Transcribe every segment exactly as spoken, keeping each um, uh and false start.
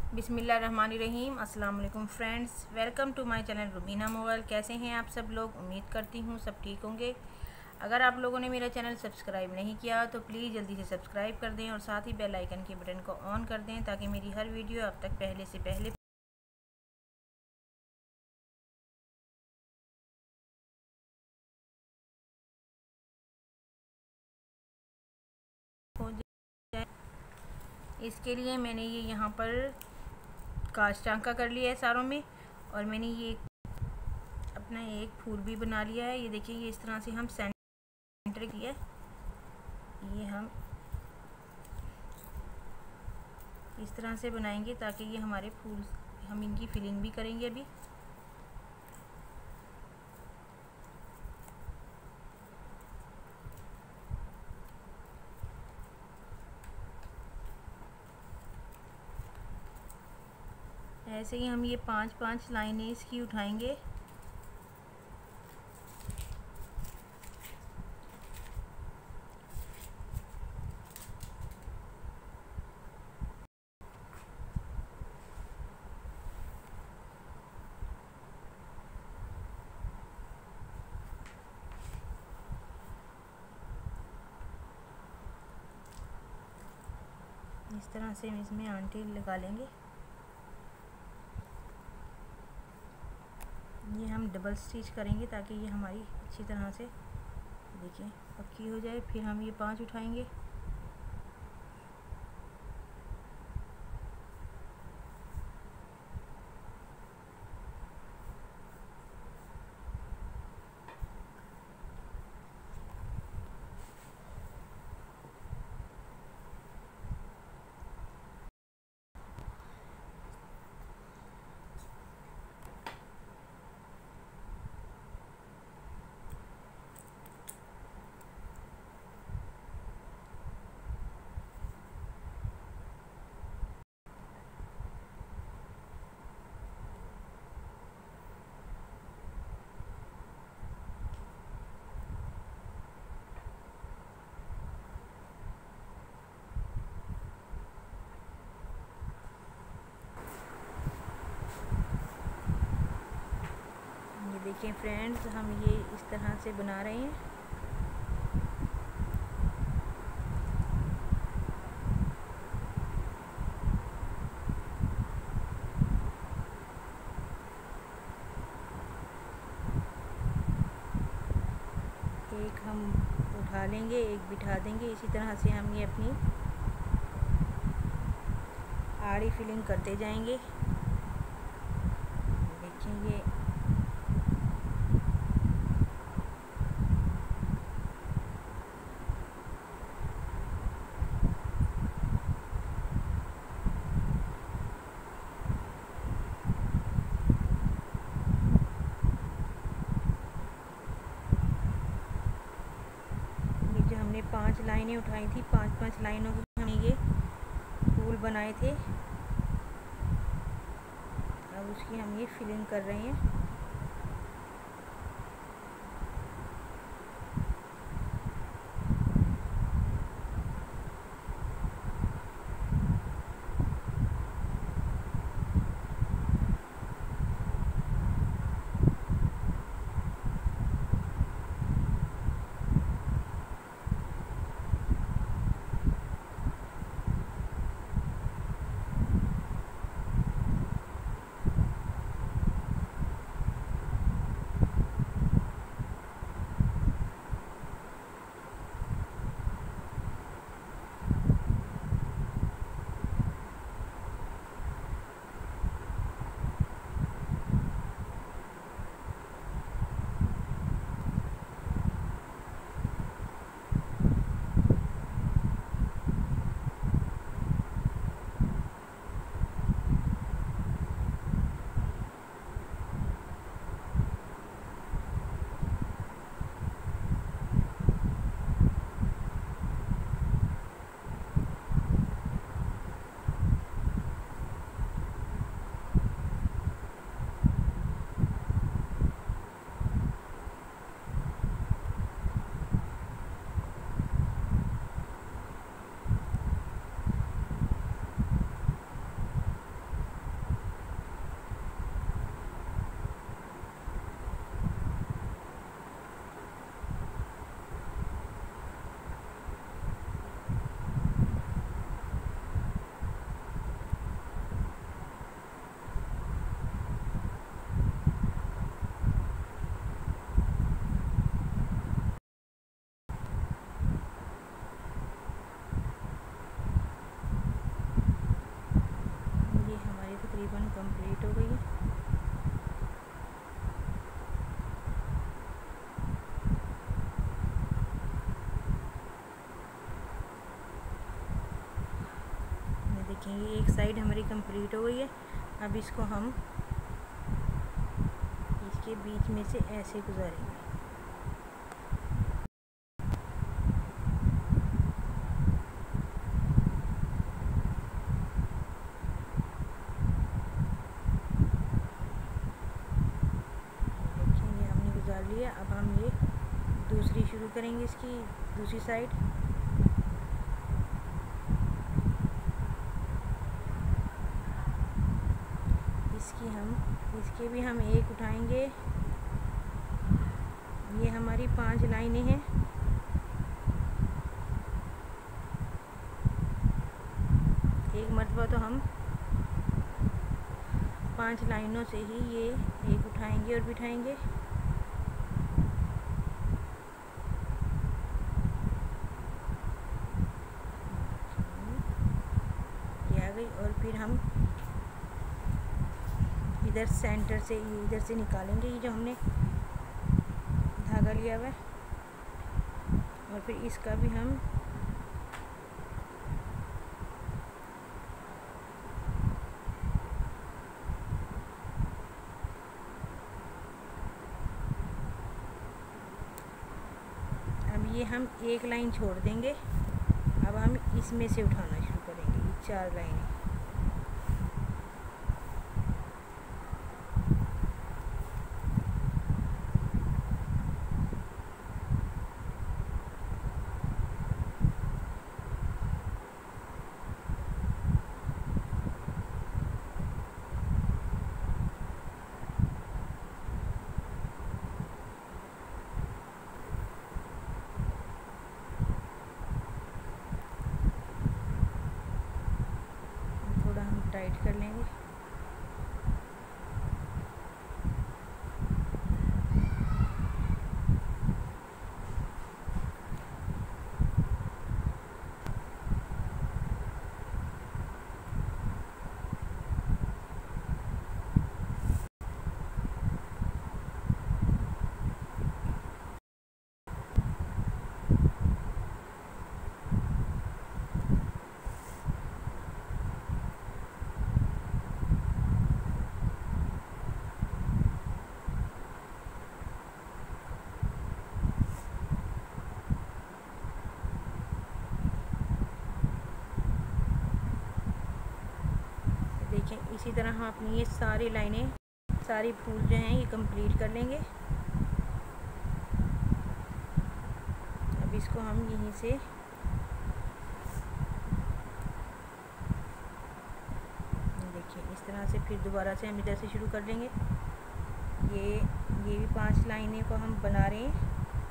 बिस्मिल्लाहिर्रहमानिर्रहीम। अस्सलाम वालेकुम friends, welcome to my channel Rubina Mogal. कैसे हैं आप सब लोग? उम्मीद करती हूँ सब ठीक होंगे। अगर आप लोगों ने मेरा चैनल सब्सक्राइब नहीं किया तो प्लीज़ जल्दी से सब्सक्राइब कर दें और साथ ही बेल आइकन के बटन को ऑन कर दें ताकि मेरी हर वीडियो अब तक पहले से पहले हो जाए। इसके लिए मैंने ये यहाँ पर कांच टांका कर लिया है सारों में, और मैंने ये अपना एक फूल भी बना लिया है। ये देखिए, ये इस तरह से हम सेंटर किया, ये हम इस तरह से बनाएंगे ताकि ये हमारे फूल, हम इनकी फिलिंग भी करेंगे अभी। ऐसे ही हम ये पांच पांच लाइनें इसकी उठाएंगे। इस तरह से हम इसमें आंटी लगा लेंगे। ये हम डबल स्टिच करेंगे ताकि ये हमारी अच्छी तरह से देखिए पक्की हो जाए। फिर हम ये पांच उठाएंगे, देखिए फ्रेंड्स, हम ये इस तरह से बना रहे हैं। एक हम उठा लेंगे, एक बिठा देंगे। इसी तरह से हम ये अपनी आड़ी फिलिंग करते जाएंगे। देखिए ये हमने पांच लाइनें उठाई थी, पांच पांच लाइनों के हमने ये फूल बनाए थे। अब उसकी हम ये फिलिंग कर रहे हैं। एक साइड हमारी कंप्लीट हो गई है। अब इसको हम इसके बीच में से ऐसे गुजारेंगे। देखिए ये हमने गुजार लिया। अब हम ये दूसरी शुरू करेंगे, इसकी दूसरी साइड। इसकी हम इसके भी हम एक उठाएंगे। ये हमारी पांच लाइनें हैं। एक मरतबा तो हम पांच लाइनों से ही ये एक उठाएंगे और बिठाएंगे। ये आ गई। और फिर हम इधर सेंटर से इधर से निकालेंगे ये जो हमने धागा लिया हुआ है, और फिर इसका भी हम अब ये हम एक लाइन छोड़ देंगे। अब हम इसमें से उठाना शुरू करेंगे ये चार लाइनें। टाइट कर लेंगे। देखें इसी तरह हम अपनी ये सारी लाइनें, सारी फूल जो हैं ये कंप्लीट कर लेंगे। अब इसको हम यहीं से देखिए इस तरह से फिर दोबारा से हम इधर से शुरू कर लेंगे। ये ये भी पांच लाइनें को हम बना रहे हैं।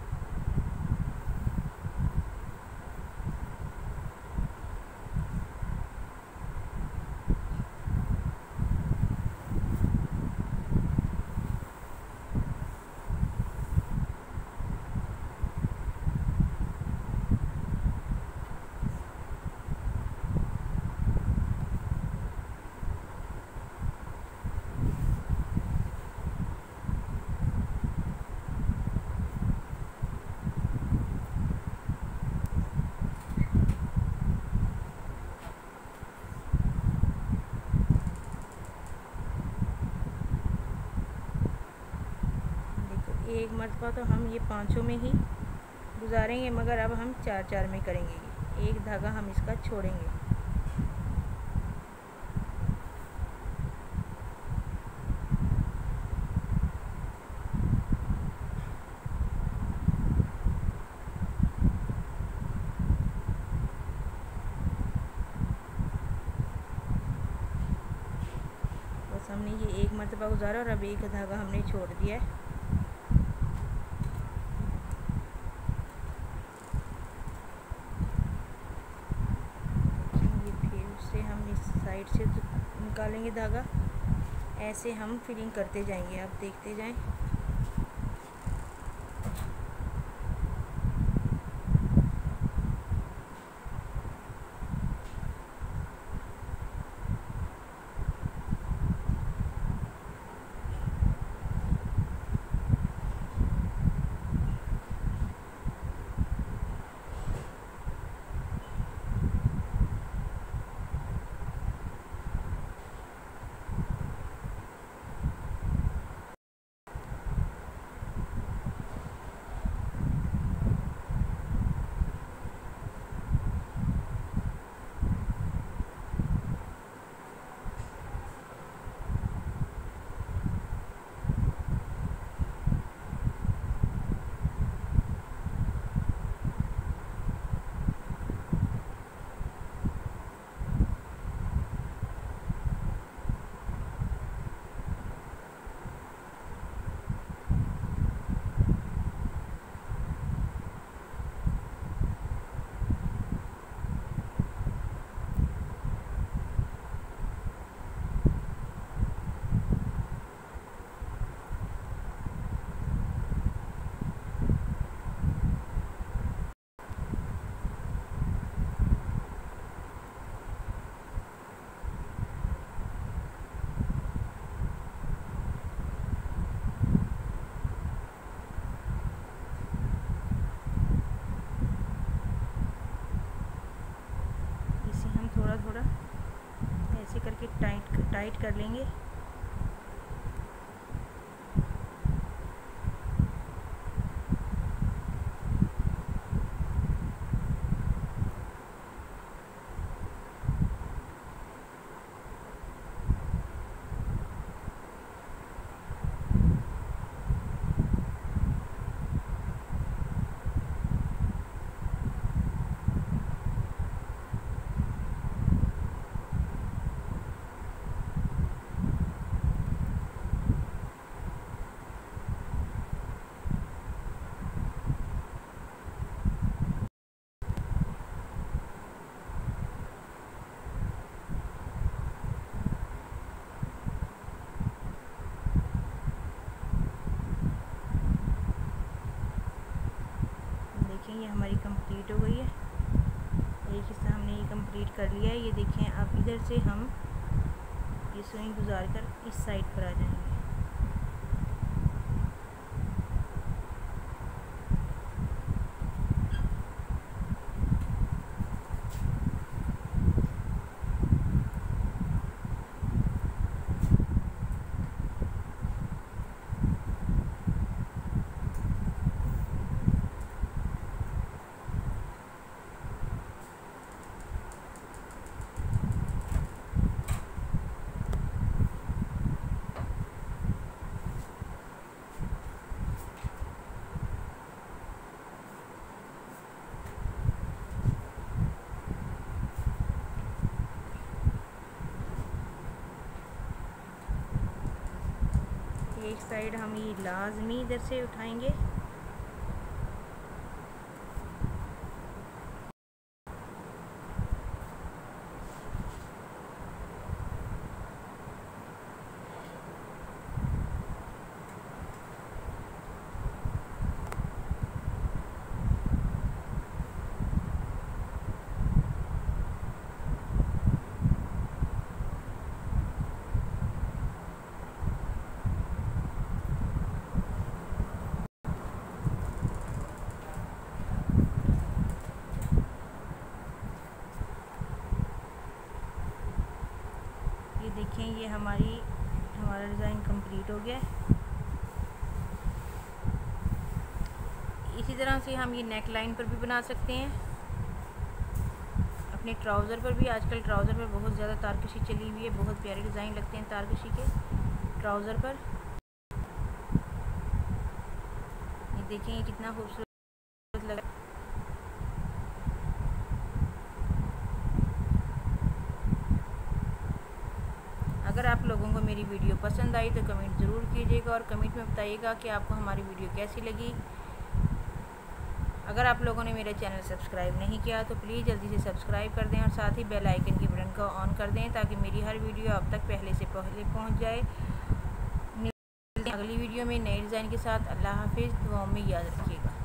एक मरतबा तो हम ये पाँचों में ही गुजारेंगे, मगर अब हम चार चार में करेंगे। एक धागा हम इसका छोड़ेंगे। बस हमने ये एक मरतबा गुजारा और अब एक धागा हमने छोड़ दिया है। साइड से निकालेंगे धागा, ऐसे हम फिलिंग करते जाएंगे। आप देखते जाएं। टाइट टाइट कर लेंगे। देखिए ये हमारी कंप्लीट हो गई है। एक हिस्सा हमने ये कंप्लीट कर लिया है। ये देखें, अब इधर से हम ये सुई गुजार कर इस साइड पर आ जाएंगे। एक साइड हम ये लाजमी इधर से उठाएंगे। देखें ये हमारी हमारा डिज़ाइन कंप्लीट हो गया है। इसी तरह से हम ये नेक लाइन पर भी बना सकते हैं, अपने ट्राउज़र पर भी। आजकल ट्राउज़र पर बहुत ज़्यादा तारकशी चली हुई है, बहुत प्यारे डिज़ाइन लगते हैं तारकशी के ट्राउज़र पर। ये देखें ये कितना खूबसूरत लगा। अगर आप लोगों को मेरी वीडियो पसंद आई तो कमेंट ज़रूर कीजिएगा और कमेंट में बताइएगा कि आपको हमारी वीडियो कैसी लगी। अगर आप लोगों ने मेरा चैनल सब्सक्राइब नहीं किया तो प्लीज़ जल्दी से सब्सक्राइब कर दें और साथ ही बेल आइकन के बटन को ऑन कर दें ताकि मेरी हर वीडियो आप तक पहले से पहले पहुंच जाए। मिलते हैं अगली वीडियो में नए डिज़ाइन के साथ। अल्लाह हाफिज़। दुआओं में याद रखिएगा।